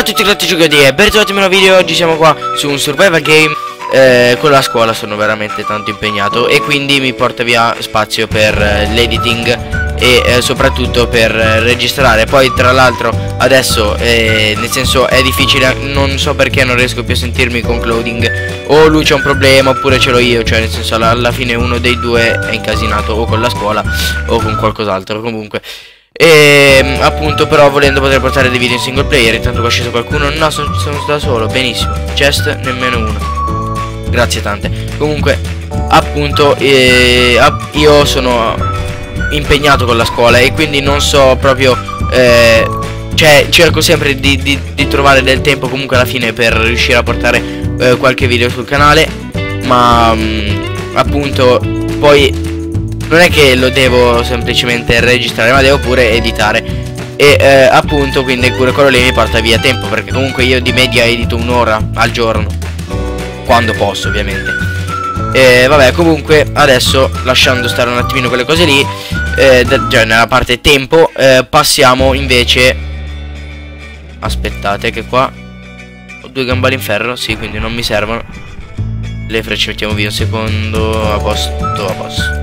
tutti ragazzi giocatori e bentornati in un nuovo video. Oggi siamo qua su un survival game. Con la scuola sono veramente tanto impegnato e quindi mi porta via spazio per l'editing e soprattutto per registrare. Poi tra l'altro adesso nel senso è difficile, non so perché non riesco più a sentirmi con Clouding. O lui c'è un problema oppure ce l'ho io, cioè nel senso alla fine uno dei due è incasinato o con la scuola o con qualcos'altro. Comunque e appunto però volendo poter portare dei video in single player. Intanto qua è sceso qualcuno. No, sono da solo. Benissimo. Chest nemmeno uno. Grazie tante. Comunque appunto io sono impegnato con la scuola e quindi non so proprio cioè cerco sempre di trovare del tempo comunque alla fine per riuscire a portare qualche video sul canale. Ma appunto poi non è che lo devo semplicemente registrare, ma devo pure editare. E appunto quindi pure quello lì mi porta via tempo, perché comunque io di media edito un'ora al giorno, quando posso ovviamente. E vabbè, comunque adesso lasciando stare un attimino quelle cose lì, già nella parte tempo, passiamo invece. Aspettate che qua ho due gambali in ferro, sì, quindi non mi servono. Le frecce mettiamo via un secondo. A posto.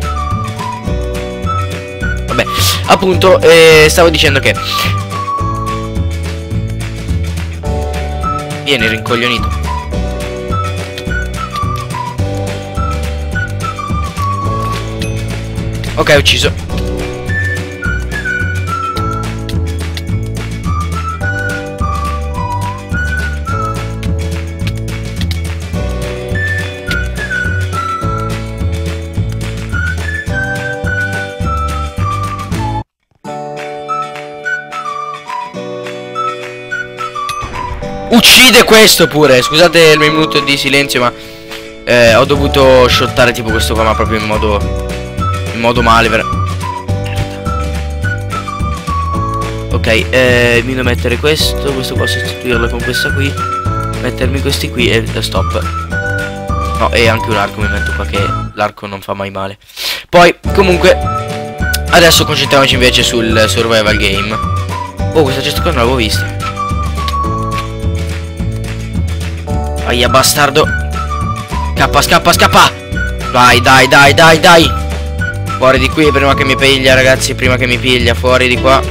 Vabbè, appunto stavo dicendo che vieni rincoglionito. Ok, ucciso. Uccide questo pure. Scusate il mio minuto di silenzio, ma ho dovuto shottare tipo questo qua, ma proprio in modo male ok, mi devo mettere questo qua, sostituirlo con questa qui, mettermi questi qui e stop. No, e anche un arco mi metto qua, che l'arco non fa mai male. Poi comunque adesso concentriamoci invece sul survival game. Oh, questa cesta qua non l'avevo vista. Aia, bastardo. Scappa. Dai. Fuori di qui prima che mi piglia, ragazzi. Prima che mi piglia, fuori di qua.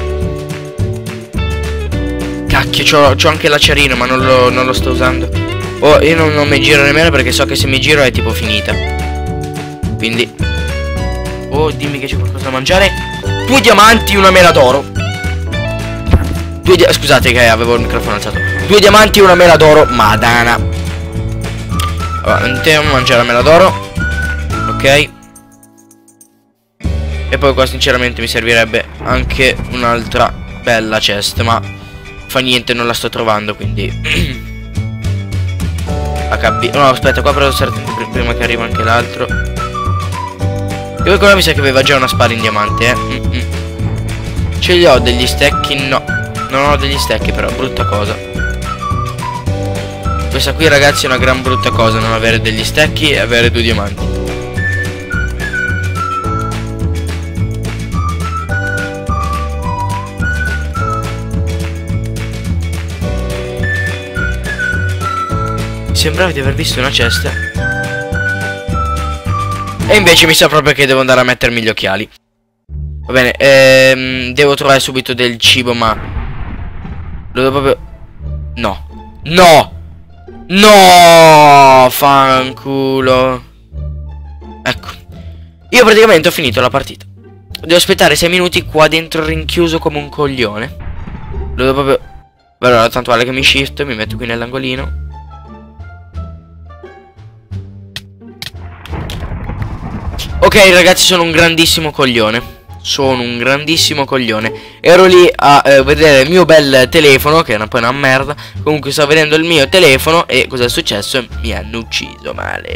Cacchio, c'ho anche l'acerino, ma non lo sto usando. Oh, io non mi giro nemmeno, perché so che se mi giro è tipo finita. Quindi oh, dimmi che c'è qualcosa da mangiare. 2 diamanti, una mela d'oro. Scusate che avevo il microfono alzato. 2 diamanti e una mela d'oro. Madana. Allora, andiamo a mangiare la mela d'oro. Ok. E poi qua sinceramente mi servirebbe anche un'altra bella chest, ma fa niente, non la sto trovando, quindi HB. No, aspetta, qua però devo stare attento prima che arriva anche l'altro. E poi qua mi sa che aveva già una spada in diamante, Ce li ho degli stecchi? No, non ho degli stecchi, però brutta cosa. Questa qui, ragazzi, è una gran brutta cosa, non avere degli stecchi e avere 2 diamanti. Sembrava di aver visto una cesta. E invece mi sa proprio che devo andare a mettermi gli occhiali. Va bene, devo trovare subito del cibo, ma lo devo proprio. No, fanculo. Ecco, io praticamente ho finito la partita. Devo aspettare 6 minuti qua dentro rinchiuso come un coglione. Lo devo proprio. Allora, tanto vale che mi shift, mi metto qui nell'angolino. Ok, ragazzi, sono un grandissimo coglione. Ero lì a vedere il mio bel telefono, che è poi una merda. Comunque sto vedendo il mio telefono e cosa è successo? Mi hanno ucciso male.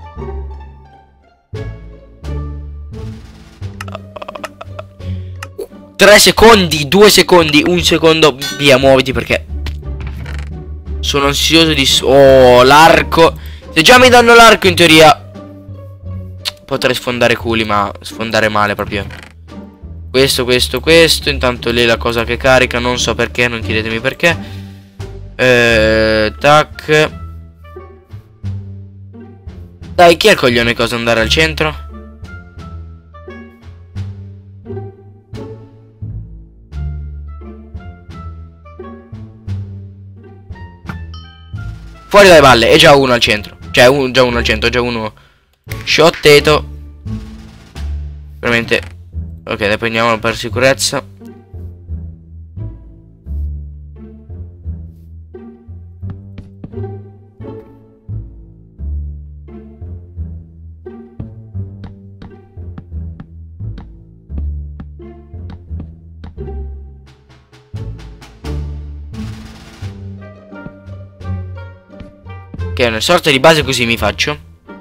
3 secondi, 2 secondi, 1 secondo. Via, muoviti, perché sono ansioso di. Oh, l'arco. Se già mi danno l'arco, in teoria potrei sfondare culi, ma sfondare male proprio. Questo. Intanto lì la cosa che carica, non so perché, non chiedetemi perché. Tac. Dai, chi è il coglione cosa andare al centro? Fuori dalle balle, è già uno al centro. Cioè, già uno al centro, già uno shotteto. Veramente. Ok, dai, prendiamolo per sicurezza. Che è una sorta di base, così mi faccio.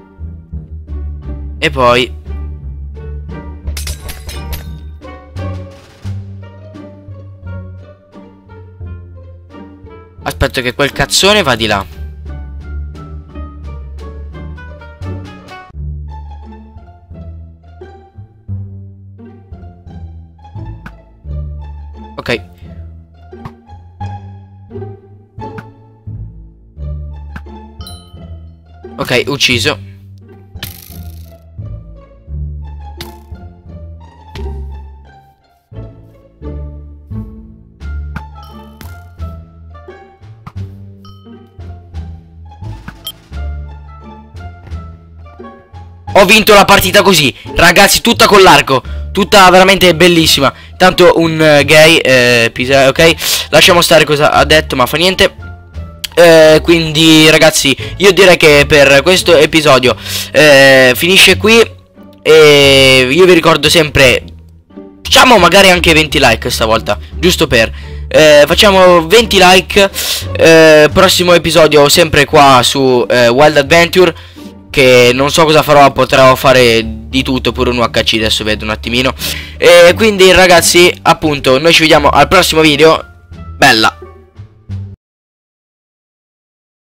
E poi aspetto che quel cazzone va di là. Ok. Ok, ucciso. Ho vinto la partita così, ragazzi, tutta con l'arco. Tutta veramente bellissima. Tanto un gay, Pisa, ok. Lasciamo stare cosa ha detto, ma fa niente. Quindi ragazzi, io direi che per questo episodio finisce qui. E io vi ricordo sempre, facciamo magari anche 20 like stavolta, giusto per facciamo 20 like. Prossimo episodio sempre qua su Wild Adventure, che non so cosa farò, potrò fare di tutto, pure un UHC, adesso vedo un attimino. Quindi ragazzi, appunto, noi ci vediamo al prossimo video.